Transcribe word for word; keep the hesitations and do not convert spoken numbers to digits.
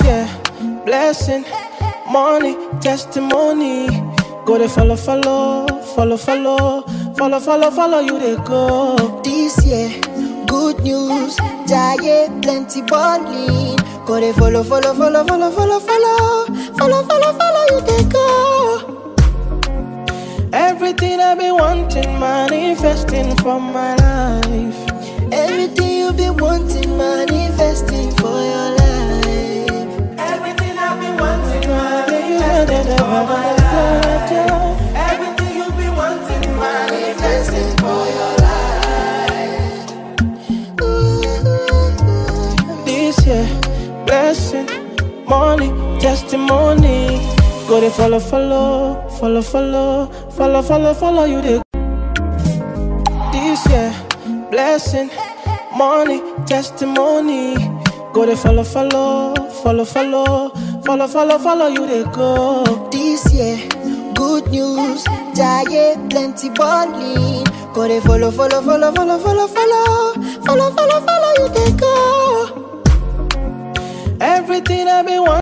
year, blessing, money, testimony. Go they follow, follow, follow, follow, follow, follow, follow you they go. This year, good news, giant plenty balling. Go they follow, follow, follow, follow, follow, follow, follow, follow, follow you they go. Everything I've been wanting, manifesting for my life. Everything you've been wanting, manifesting for your life. Everything I've been wanting, manifesting for my life. Everything you've been wanting, manifesting for your life. This year, blessing, money, testimony. Go they follow, follow, follow, follow, follow, follow, follow you they. This year, blessing, money, testimony. Go they follow, follow, follow, follow, follow, follow, follow you they go. This year, good news, giant plenty balling. Go they follow, follow, follow, follow, follow, follow, follow, follow, follow you they go. Everything I've been wanting.